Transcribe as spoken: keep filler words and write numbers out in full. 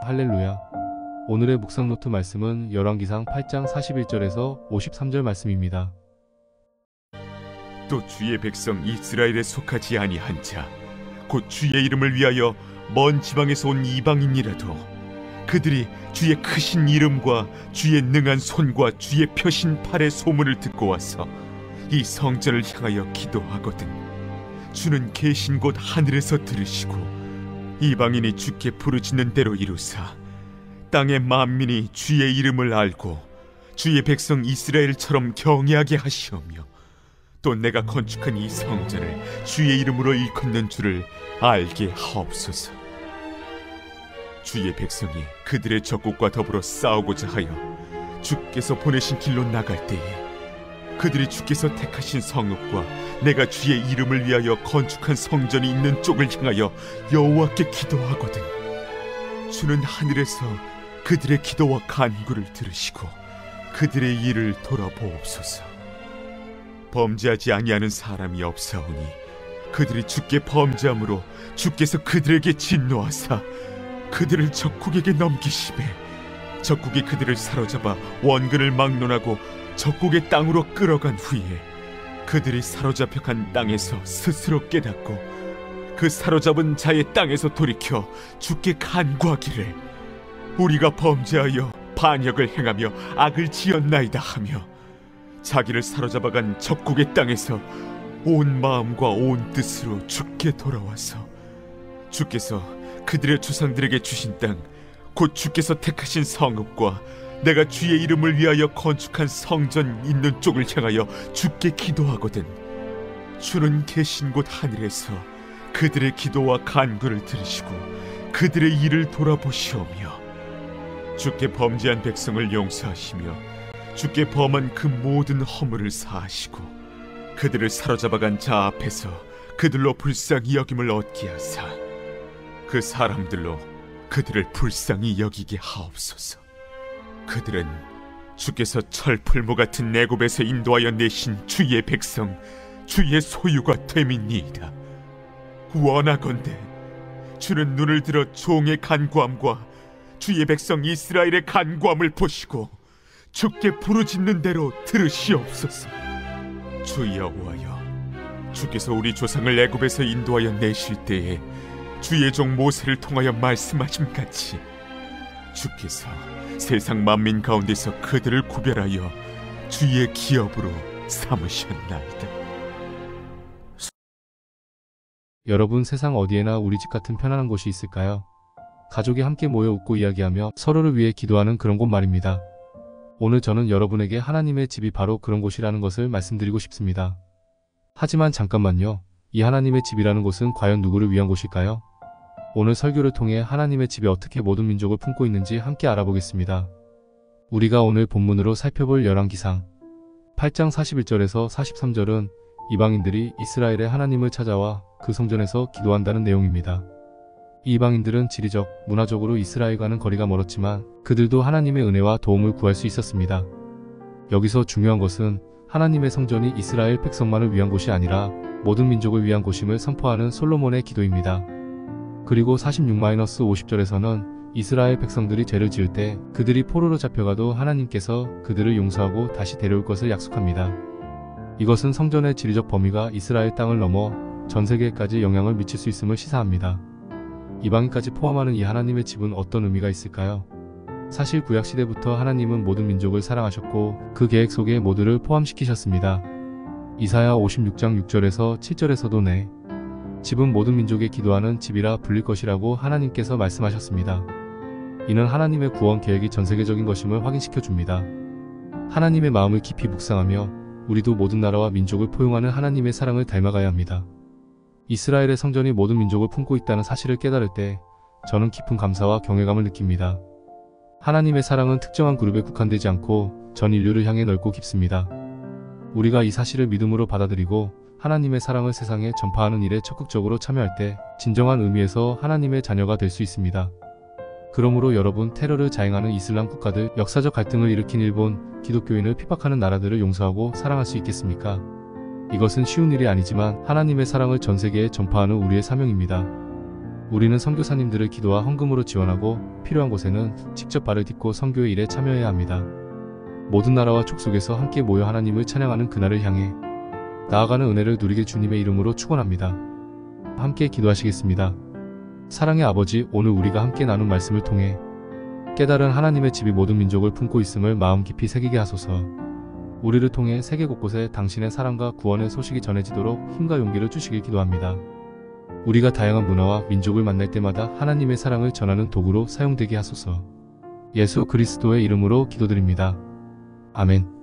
할렐루야. 오늘의 묵상노트 말씀은 열왕기상 팔 장 사십일 절에서 오십삼 절 말씀입니다. 또 주의 백성 이스라엘에 속하지 아니한 자, 곧 주의 이름을 위하여 먼 지방에서 온 이방인이라도 그들이 주의 크신 이름과 주의 능한 손과 주의 펴신 팔의 소문을 듣고 와서 이 성전을 향하여 기도하거든 주는 계신 곳 하늘에서 들으시고 이방인이 주께 부르짖는 대로 이루사 땅의 만민이 주의 이름을 알고 주의 백성 이스라엘처럼 경외하게 하시오며 또 내가 건축한 이 성전을 주의 이름으로 일컫는 줄을 알게 하옵소서. 주의 백성이 그들의 적국과 더불어 싸우고자 하여 주께서 보내신 길로 나갈 때에 그들이 주께서 택하신 성읍과 내가 주의 이름을 위하여 건축한 성전이 있는 쪽을 향하여 여호와께 기도하거든 주는 하늘에서 그들의 기도와 간구를 들으시고 그들의 일을 돌아보옵소서. 범죄하지 아니하는 사람이 없사오니 그들이 주께 범죄함으로 주께서 그들에게 진노하사 그들을 적국에게 넘기시매 적국이 그들을 사로잡아 원근을 막론하고 적국의 땅으로 끌어간 후에 그들이 사로잡혀 간 땅에서 스스로 깨닫고 그 사로잡은 자의 땅에서 돌이켜 주께 간구하기를 우리가 범죄하여 반역을 행하며 악을 지었나이다 하며 자기를 사로잡아간 적국의 땅에서 온 마음과 온 뜻으로 주께 돌아와서 주께서 그들의 조상들에게 주신 땅 곧 주께서 택하신 성읍과 내가 주의 이름을 위하여 건축한 성전 있는 쪽을 향하여 주께 기도하거든 주는 계신 곳 하늘에서 그들의 기도와 간구를 들으시고 그들의 일을 돌아보시오며 주께 범죄한 백성을 용서하시며 주께 범한 그 모든 허물을 사하시고 그들을 사로잡아간 자 앞에서 그들로 불쌍히 여김을 얻게 하사 그 사람들로 그들을 불쌍히 여기게 하옵소서. 그들은 주께서 철풀무 같은 애굽에서 인도하여 내신 주의 백성 주의 소유가 됨이니이다. 원하건대 주는 눈을 들어 종의 간구함과 주의 백성 이스라엘의 간구함을 보시고 주께 부르짖는 대로 들으시옵소서. 주 여호와여, 주께서 우리 조상을 애굽에서 인도하여 내실 때에 주의 종 모세를 통하여 말씀하신 같이 주께서 세상 만민 가운데서 그들을 구별하여 주의 기업으로 삼으셨나이다. 여러분, 세상 어디에나 우리 집 같은 편안한 곳이 있을까요? 가족이 함께 모여 웃고 이야기하며 서로를 위해 기도하는 그런 곳 말입니다. 오늘 저는 여러분에게 하나님의 집이 바로 그런 곳이라는 것을 말씀드리고 싶습니다. 하지만 잠깐만요. 이 하나님의 집이라는 곳은 과연 누구를 위한 곳일까요? 오늘 설교를 통해 하나님의 집이 어떻게 모든 민족을 품고 있는지 함께 알아보겠습니다. 우리가 오늘 본문으로 살펴볼 열왕기상 팔 장 사십일 절에서 사십삼 절은 이방인들이 이스라엘의 하나님을 찾아와 그 성전에서 기도한다는 내용입니다. 이 이방인들은 지리적, 문화적으로 이스라엘과는 거리가 멀었지만 그들도 하나님의 은혜와 도움을 구할 수 있었습니다. 여기서 중요한 것은 하나님의 성전이 이스라엘 백성만을 위한 곳이 아니라 모든 민족을 위한 곳임을 선포하는 솔로몬의 기도입니다. 그리고 사십육 오십 절에서는 이스라엘 백성들이 죄를 지을 때 그들이 포로로 잡혀가도 하나님께서 그들을 용서하고 다시 데려올 것을 약속합니다. 이것은 성전의 지리적 범위가 이스라엘 땅을 넘어 전 세계까지 영향을 미칠 수 있음을 시사합니다. 이방인까지 포함하는 이 하나님의 집은 어떤 의미가 있을까요? 사실 구약시대부터 하나님은 모든 민족을 사랑하셨고 그 계획 속에 모두를 포함시키셨습니다. 이사야 오십육 장 육 절에서 칠 절에서도 내 집은 모든 민족의 기도하는 집이라 불릴 것이라고 하나님께서 말씀하셨습니다. 이는 하나님의 구원 계획이 전세계적인 것임을 확인시켜 줍니다. 하나님의 마음을 깊이 묵상하며 우리도 모든 나라와 민족을 포용하는 하나님의 사랑을 닮아가야 합니다. 이스라엘의 성전이 모든 민족을 품고 있다는 사실을 깨달을 때 저는 깊은 감사와 경외감을 느낍니다. 하나님의 사랑은 특정한 그룹에 국한되지 않고 전 인류를 향해 넓고 깊습니다. 우리가 이 사실을 믿음으로 받아들이고 하나님의 사랑을 세상에 전파하는 일에 적극적으로 참여할 때 진정한 의미에서 하나님의 자녀가 될 수 있습니다. 그러므로 여러분, 테러를 자행하는 이슬람 국가들, 역사적 갈등을 일으킨 일본, 기독교인을 핍박하는 나라들을 용서하고 사랑할 수 있겠습니까? 이것은 쉬운 일이 아니지만 하나님의 사랑을 전 세계에 전파하는 우리의 사명입니다. 우리는 선교사님들을 기도와 헌금으로 지원하고 필요한 곳에는 직접 발을 딛고 선교의 일에 참여해야 합니다. 모든 나라와 족속에서 함께 모여 하나님을 찬양하는 그날을 향해 나아가는 은혜를 누리게 주님의 이름으로 축원합니다. 함께 기도하시겠습니다. 사랑의 아버지, 오늘 우리가 함께 나눈 말씀을 통해 깨달은 하나님의 집이 모든 민족을 품고 있음을 마음 깊이 새기게 하소서. 우리를 통해 세계 곳곳에 당신의 사랑과 구원의 소식이 전해지도록 힘과 용기를 주시길 기도합니다. 우리가 다양한 문화와 민족을 만날 때마다 하나님의 사랑을 전하는 도구로 사용되게 하소서. 예수 그리스도의 이름으로 기도드립니다. 아멘.